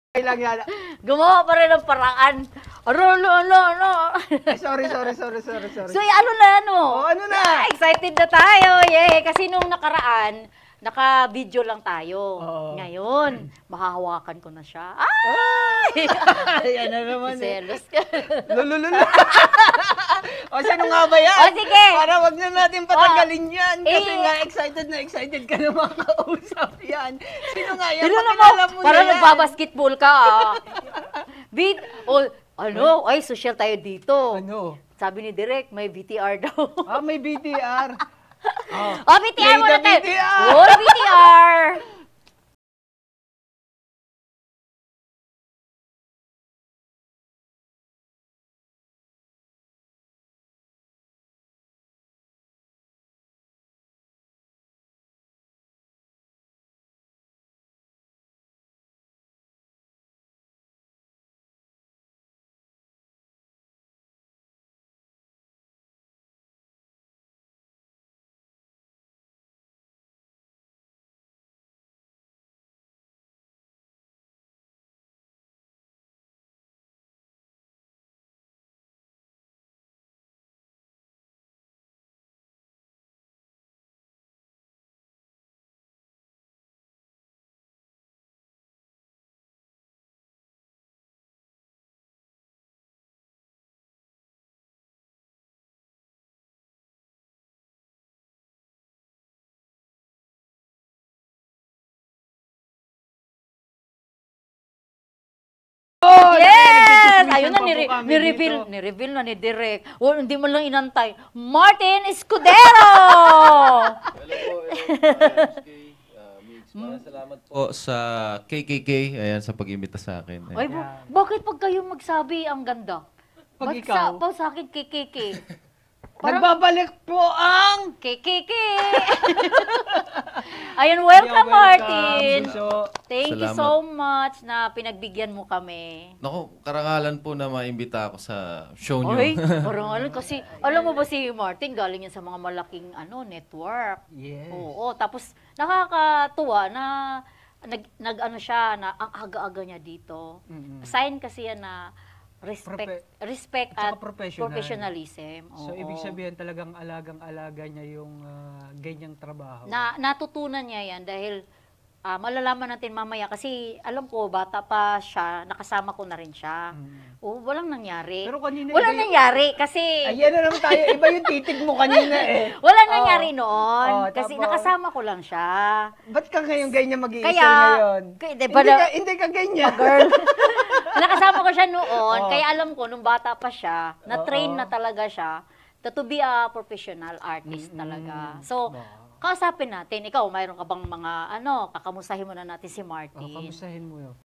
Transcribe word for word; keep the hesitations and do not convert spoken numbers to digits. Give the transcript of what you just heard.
lang yan. Gumawa pa rin ng paraan. Ano, ano, ano, ano. Ay, sorry, sorry, sorry, sorry, sorry. So, ano na, ano? Oh, ano na? Excited na tayo, yay! Kasi nung nakaraan, naka-video lang tayo. Oo. Ngayon, mahahawakan ko na siya. Ay! Ayan na naman eh. Selos ka. Lulululu. O, sino nga ba yan? O, sige. Para wag na natin patagalin yan. Kasi Eh. nga, excited na excited ka na makausap yan. Sino nga yan? Sino Pakilala naman? mo Parang na yan. nagbabasketball ka, ah. Beat, o, ano, ay, social tayo dito. Ano? Sabi ni Direk, may B T R daw. Ah, may B T R. Oh. Oh, B T R Play muna the tayo. B T R. Oh, B T R. Oh, Yes! nag-exhibition Ayun na, pa po nire- kami nireveal, dito. nireveal na ni Direk. Oh, hindi mo lang inantay. Martin Escudero! Hello po, hello po, kay uh, Mix. Maraming salamat po sa K K K, ayan, sa pag-imbita sa akin. Ay, Ayan. ba- bakit pag kayo magsabi ang ganda? Pag Ba't ikaw? Sa, pa sa akin, K K K. Parang Nagbabalik po ang... K K K. Ayun, welcome, Yeah, welcome. Martin. So, Thank you Salamat. so much na pinagbigyan mo kami. Naku, karangalan po na maimbita ako sa show niyo. Ay, parang alam, kasi alam mo ba si Martin, galing yan sa mga malaking ano network. yes. Oo, tapos nakakatuwa na nag, nag ano siya na ang aga-aga niya dito. Mm-mm. Sign kasi yan na respect Profe- respect at saka at professional. professionalism. So, Oo. ibig sabihin talagang alagang-alaga niya yung ah, ganyang trabaho. Na natutunan niya yan dahil ah, malalaman natin mamaya kasi alam ko bata pa siya, nakasama ko na rin siya. Mm. Oo, walang nangyari. Pero kanina Walang iba yung- nangyari kasi Ayan na naman tayo. Iba yung titig mo kanina eh. walang Oo. nangyari noon Oo, kasi tapos- nakasama ko lang siya. Ba't ka ngayon ganyan mag-iisip Kaya, ngayon? kaya, Hindi, di ba ka, na- hindi ka ganyan. Girl. Nakasama ko siya noon, Oo. kaya alam ko nung bata pa siya, na-train Oo. na talaga siya to, to be a professional artist Mm-mm. talaga. So, Wow. kausapin natin, ikaw, mayroon ka bang mga ano, kakamustahin mo na natin si Oh, Martin. kamustahin mo yun.